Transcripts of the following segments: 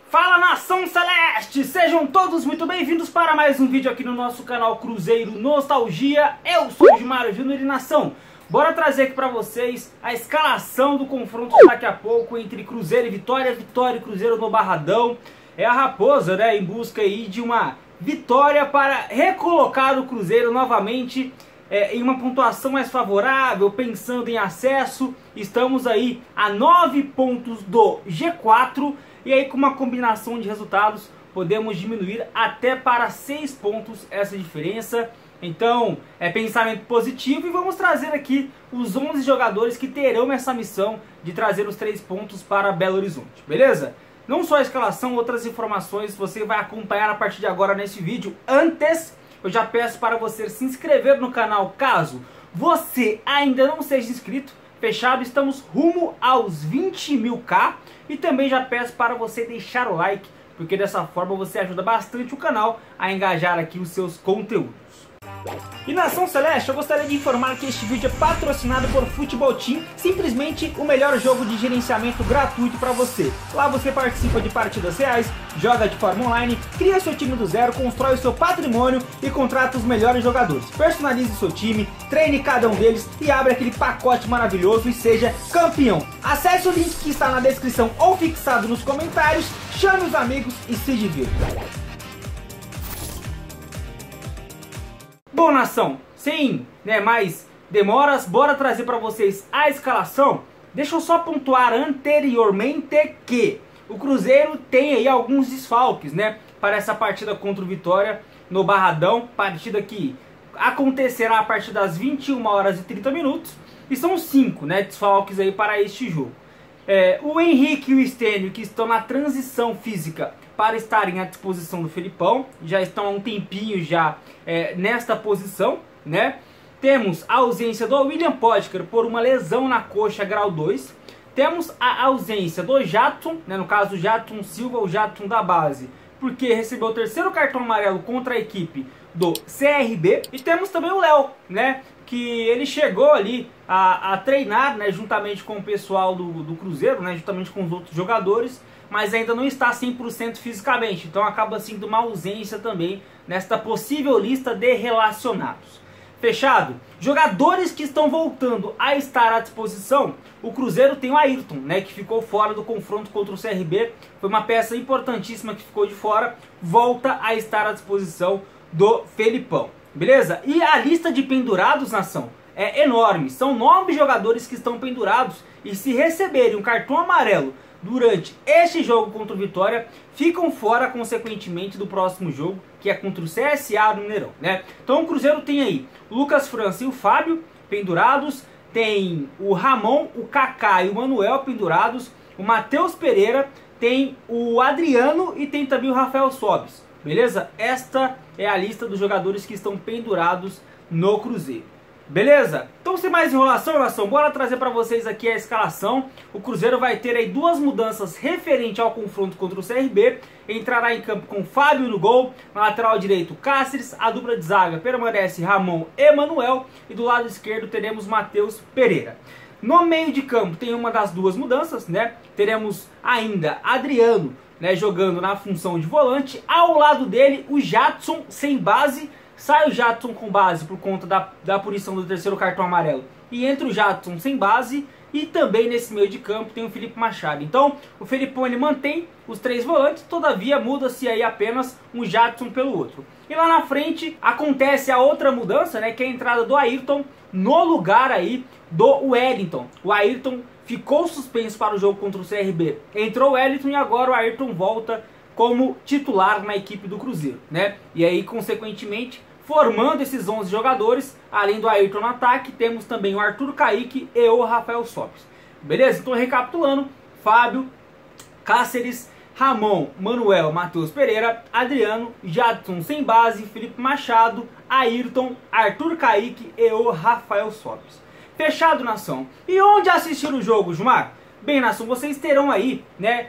Fala, Nação Celeste! Sejam todos muito bem-vindos para mais um vídeo aqui no nosso canal Cruzeiro Nostalgia. Eu sou o Gimário Júnior e Nação, bora trazer aqui para vocês a escalação do confronto daqui a pouco entre Cruzeiro e Vitória. Vitória e Cruzeiro no Barradão. É a Raposa, né, em busca aí de uma vitória para recolocar o Cruzeiro novamente em uma pontuação mais favorável, pensando em acesso. Estamos aí a 9 pontos do G4 e aí com uma combinação de resultados podemos diminuir até para 6 pontos essa diferença. Então é pensamento positivo e vamos trazer aqui os 11 jogadores que terão essa missão de trazer os 3 pontos para Belo Horizonte, beleza? Não só a escalação, outras informações você vai acompanhar a partir de agora nesse vídeo. Antes, eu já peço para você se inscrever no canal caso você ainda não seja inscrito. Fechado, estamos rumo aos 20.000k. E também já peço para você deixar o like, porque dessa forma você ajuda bastante o canal a engajar aqui os seus conteúdos. E Nação Celeste, eu gostaria de informar que este vídeo é patrocinado por Futebol Team, simplesmente o melhor jogo de gerenciamento gratuito para você. Lá você participa de partidas reais, joga de forma online, cria seu time do zero, constrói o seu patrimônio e contrata os melhores jogadores. Personalize seu time, treine cada um deles e abre aquele pacote maravilhoso e seja campeão. Acesse o link que está na descrição ou fixado nos comentários, chame os amigos e se divirta. Bom, Nação, sem mais demoras, bora trazer para vocês a escalação. Deixa eu só pontuar anteriormente que o Cruzeiro tem aí alguns desfalques, para essa partida contra o Vitória no Barradão, partida que acontecerá a partir das 21 horas e 30 minutos, e são 5 desfalques aí para este jogo. O Henrique e o Stênio, que estão na transição física para estarem à disposição do Felipão, já estão há um tempinho já nesta posição, Temos a ausência do William Potker por uma lesão na coxa grau 2. Temos a ausência do Jadson, no caso o Jadson Silva, o Jadson da base, porque recebeu o 3º cartão amarelo contra a equipe do CRB. E temos também o Léo, que ele chegou ali a treinar, juntamente com o pessoal do Cruzeiro, juntamente com os outros jogadores, mas ainda não está 100% fisicamente, então acaba sendo uma ausência também nesta possível lista de relacionados. Fechado? Jogadores que estão voltando a estar à disposição, o Cruzeiro tem o Ayrton, que ficou fora do confronto contra o CRB, foi uma peça importantíssima que ficou de fora, volta a estar à disposição do Felipão, beleza? E a lista de pendurados, Nação, é enorme, são 9 jogadores que estão pendurados e se receberem um cartão amarelo durante este jogo contra o Vitória, ficam fora consequentemente do próximo jogo, que é contra o CSA no Mineirão, Então o Cruzeiro tem aí o Lucas França e o Fábio pendurados, tem o Ramon, o Kaká e o Manuel pendurados, o Matheus Pereira, tem o Adriano e tem também o Rafael Sobis, beleza? Esta é a lista dos jogadores que estão pendurados no Cruzeiro. Beleza? Então sem mais enrolação, Nação, bora trazer para vocês aqui a escalação. O Cruzeiro vai ter aí 2 mudanças referente ao confronto contra o CRB. Entrará em campo com Fábio no gol, na lateral direito Cáceres, a dupla de zaga permanece Ramon e Manuel e do lado esquerdo teremos Matheus Pereira. No meio de campo tem uma das 2 mudanças, Teremos ainda Adriano, jogando na função de volante, ao lado dele o Jadson sem base. Sai o Jadson com base por conta da punição do 3º cartão amarelo e entra o Jadson sem base, e também nesse meio de campo tem o Felipe Machado. Então o Felipão ele mantém os 3 volantes, todavia muda-se aí apenas um Jadson pelo outro. E lá na frente acontece a outra mudança, que é a entrada do Ayrton no lugar aí do Wellington. O Ayrton ficou suspenso para o jogo contra o CRB, entrou o Wellington e agora o Ayrton volta como titular na equipe do Cruzeiro, E aí consequentemente formando esses 11 jogadores, além do Ayrton no ataque, temos também o Arthur Kaique e o Rafael Sobis. Beleza? Então recapitulando, Fábio, Cáceres, Ramon, Manuel, Matheus Pereira, Adriano, Jadson sem base, Felipe Machado, Ayrton, Arthur Kaique e o Rafael Sobis. Fechado, Nação? E onde assistir o jogo, Gilmar? Bem, Nação, vocês terão aí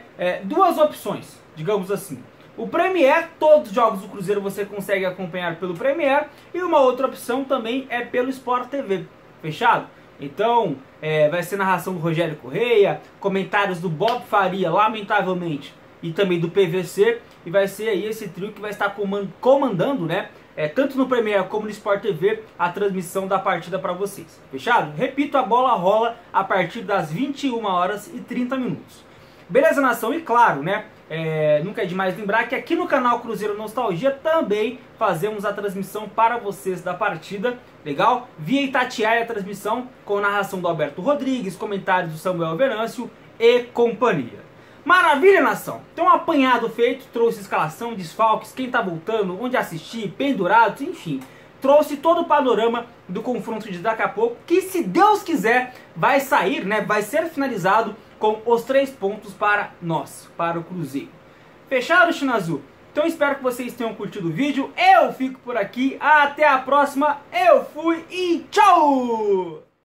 2 opções, digamos assim. O Premier, todos os jogos do Cruzeiro você consegue acompanhar pelo Premier. E uma outra opção também é pelo Sport TV. Fechado? Então, vai ser narração do Rogério Correia, comentários do Bob Faria, lamentavelmente e também do PVC, e vai ser aí esse trio que vai estar comandando, né, tanto no Premiere como no Sport TV, a transmissão da partida para vocês. Fechado? Repito, a bola rola a partir das 21h30. Beleza, nação? E claro, né, nunca é demais lembrar que aqui no canal Cruzeiro Nostalgia também fazemos a transmissão para vocês da partida, legal? Via Itatiaia a transmissão com narração do Alberto Rodrigues, comentários do Samuel Venâncio e companhia. Maravilha, nação! Então, um apanhado feito, trouxe escalação, desfalques, quem tá voltando, onde assistir, pendurados, enfim. Trouxe todo o panorama do confronto de daqui a pouco, que se Deus quiser, vai sair, né? Vai ser finalizado com os 3 pontos para nós, para o Cruzeiro. Fechado, China Azul? Então espero que vocês tenham curtido o vídeo. Eu fico por aqui, até a próxima, eu fui e tchau!